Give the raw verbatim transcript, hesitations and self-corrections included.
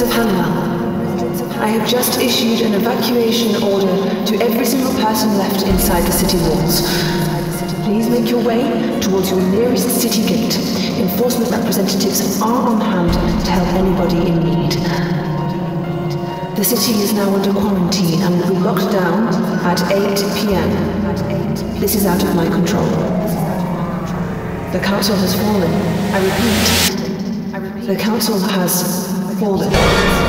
Residents of Hanwell, I have just issued an evacuation order to every single person left inside the city walls. Please make your way towards your nearest city gate. Enforcement representatives are on hand to help anybody in need. The city is now under quarantine and will be locked down at eight p m This is out of my control. The council has fallen. I repeat, the council has fallen.